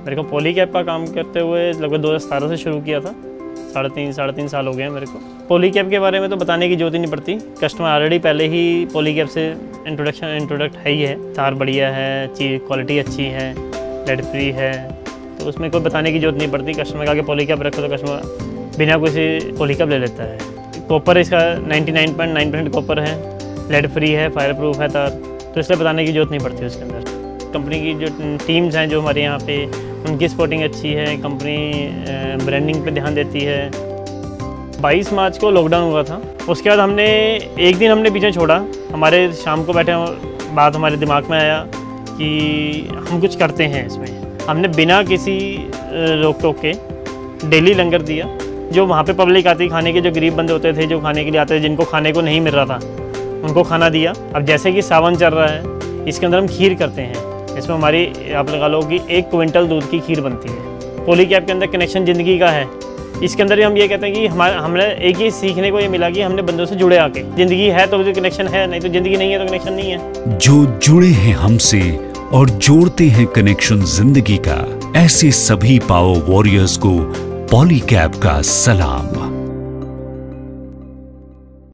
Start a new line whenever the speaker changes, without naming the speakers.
मेरे को पॉलीकैब का काम करते हुए लगभग 2017 से शुरू किया था। साढ़े तीन साल हो गए हैं मेरे को। पॉलीकैब के बारे में तो बताने की जरूरत ही नहीं पड़ती, कस्टमर ऑलरेडी पहले ही पॉलीकैब से इंट्रोडक्ट है ही है। तार बढ़िया है, चीज़ क्वालिटी अच्छी है, लेड फ्री है, तो उसमें कोई बताने की जरूरत नहीं पड़ती। कस्टमर का आगे पॉलीकैब रखो तो कस्टमर बिना किसी पॉलीकैब ले लेता है। कॉपर इसका 99.9% कॉपर है, लेड फ्री है, फायर प्रूफ है तार, तो इसलिए बताने की जरूरत नहीं पड़ती उसके अंदर। कंपनी की जो टीम्स हैं जो हमारे यहाँ पे, उनकी सपोर्टिंग अच्छी है, कंपनी ब्रांडिंग पे ध्यान देती है। 22 मार्च को लॉकडाउन हुआ था, उसके बाद हमने एक दिन पीछे छोड़ा। हमारे शाम को बैठे बात हमारे दिमाग में आया कि हम कुछ करते हैं इसमें। हमने बिना किसी रोक टोक के डेली लंगर दिया। जो वहाँ पे पब्लिक आती खाने के, जो गरीब बंदे होते थे जो खाने के लिए आते थे, जिनको खाने को नहीं मिल रहा था, उनको खाना दिया। अब जैसे कि सावन चल रहा है, इसके अंदर हम खीर करते हैं। इसमें हमारी आप लगा लो कि 1 क्विंटल दूध की खीर बनती है। पॉलीकैब के अंदर कनेक्शन ज़िंदगी का है। इसके अंदर हम ये कहते हैं कि हमने एक ही सीखने को ये मिला कि हमने बंदों से जुड़े आके, ज़िंदगी है तो कनेक्शन है, नहीं तो ज़िंदगी नहीं है तो कनेक्शन नहीं है।
जो जुड़े हैं हमसे और जोड़ते हैं कनेक्शन जिंदगी का, ऐसे सभी पावर वॉरियर्स को पॉलीकैब का सलाम।